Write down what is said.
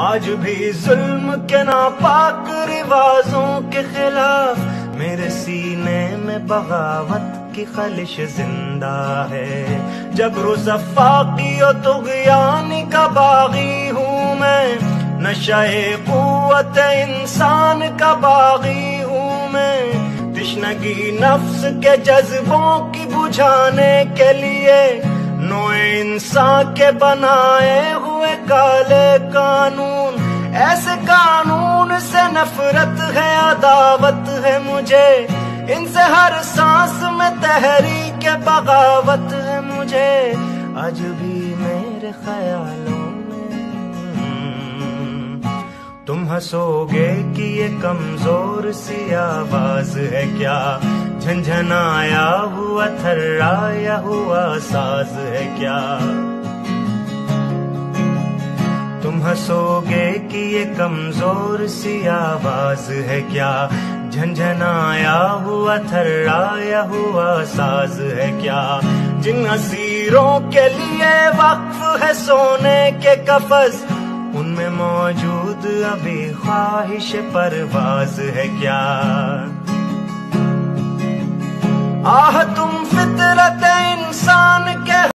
آج بھی ظلم کے ناپاک رواجوں کے خلاف میرے سینے میں بغاوت کی خلش زندہ ہے۔ جبر و زفاقی و طغیانی کا باغی ہوں میں، نشہ قوت انسان کا باغی ہوں میں، تشنگی نفس کے جذبوں کی بجھانے کے لیے نوع انسان کے بنائے ہوئے کالے قانون، ایسے قانون سے نفرت ہے، عداوت ہے مجھے، ان سے ہر سانس میں تحریک بغاوت ہے مجھے۔ آج بھی میرے خیالوں میں تم ہنسو گے کہ یہ کمزور سی آواز ہے کیا، جھنجھنایا ہوا تھرایا ہوا ساز ہے کیا۔ تم ہنسو گے کہ یہ کمزور سی آواز ہے کیا، جھنجھنایا ہوا تھرایا ہوا ساز ہے کیا۔ جن اسیروں کے لیے وقف ہے سونے کے قفس، ان میں موجود ابھی خواہش پرواز ہے کیا۔ آہ تم فطرت انسان کے